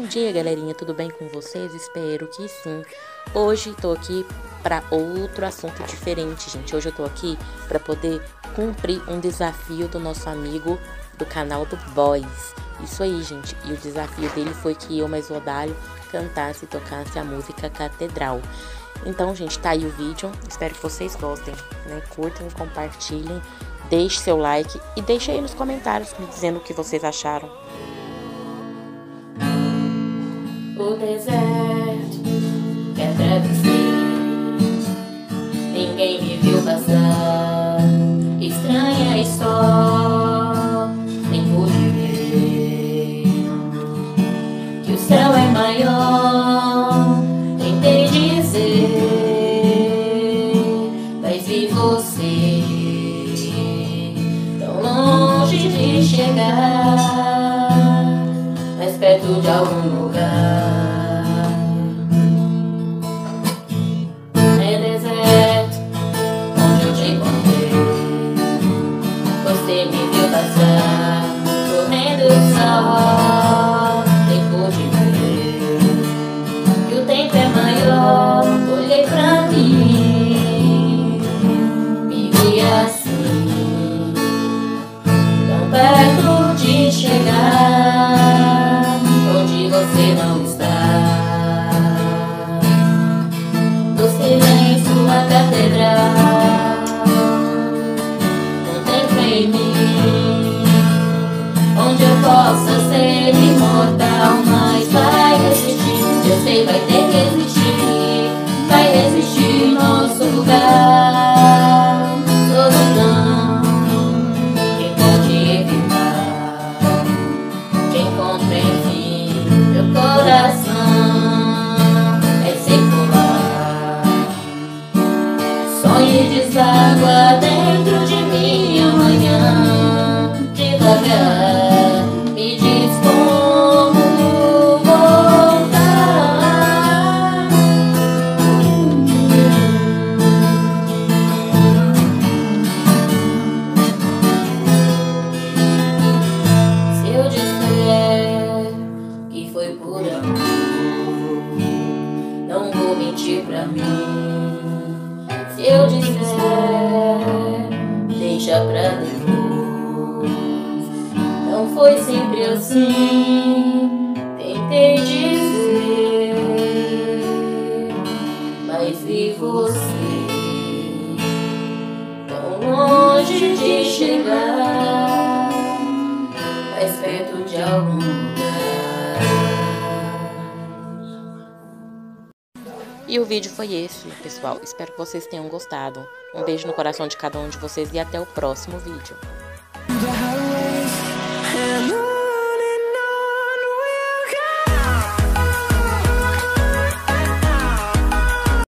dia, galerinha, tudo bem com vocês? Espero que sim. Hoje tô aqui para outro assunto diferente, gente. Hoje eu tô aqui para poder cumprir um desafio do nosso amigo do canal do Boys. Isso aí, gente. E o desafio dele foi que eu mais o Odalio cantasse e tocasse a música Catedral. Então, gente, tá aí o vídeo. Espero que vocês gostem, né? Curtam, compartilhem, deixe seu like e deixe aí nos comentários me dizendo o que vocês acharam. O deserto que atravessei, ninguém me viu passar. Estranha e só, nem pude ver que o céu é maior. Tentei dizer, mas vi você tão longe de chegar, mais perto de algum lugar. É deserto onde eu te encontrei, você me viu passar, correndo só, nem pude ver que o tempo é maior. Olhei pra mim, me vi assim, tão perto de chegar onde você não está. No silêncio a catedral contempla em mim, onde eu possa ser imortal. Mas vai resistir, eu sei, vai ter que resistir, vai resistir nosso lugar. Solidão, quem pode evitar? Te encontro enfim, meu coração é secular. Sonho e deságua dentro de mim amanhã. Devagar me diz como voltar. Se eu disser que foi por amor, não vou mentir pra mim. Se eu disser, deixa pra depois, não foi sempre assim. Tentei dizer, mas vi você tão longe de chegar, mais perto de algum lugar. E o vídeo foi esse, pessoal. Espero que vocês tenham gostado. Um beijo no coração de cada um de vocês e até o próximo vídeo.